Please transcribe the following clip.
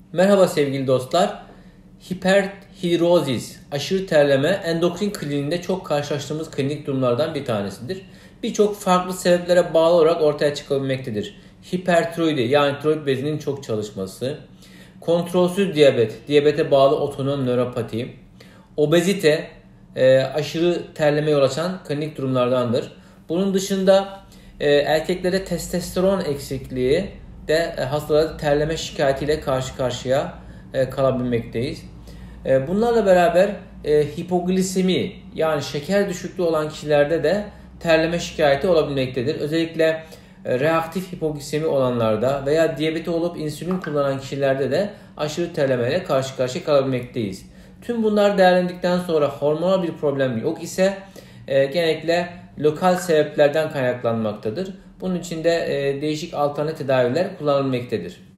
Merhaba sevgili dostlar. Hiperhidrozis, aşırı terleme endokrin kliniğinde çok karşılaştığımız klinik durumlardan bir tanesidir. Birçok farklı sebeplere bağlı olarak ortaya çıkabilmektedir. Hipertiroidi yani tiroid bezinin çok çalışması, kontrolsüz diyabet, diyabete bağlı otonom nöropati, obezite, aşırı terlemeye yol açan klinik durumlardandır. Bunun dışında erkeklerde testosteron eksikliği de hastalarda terleme şikayetiyle karşı karşıya kalabilmekteyiz. Bunlarla beraber hipoglisemi yani şeker düşüklüğü olan kişilerde de terleme şikayeti olabilmektedir. Özellikle reaktif hipoglisemi olanlarda veya diyabeti olup insülin kullanan kişilerde de aşırı terlemeyle karşı karşıya kalabilmekteyiz. Tüm bunlar değerlendikten sonra hormonal bir problem yok ise genellikle lokal sebeplerden kaynaklanmaktadır. Bunun için de değişik alternatif tedaviler kullanılmaktadır.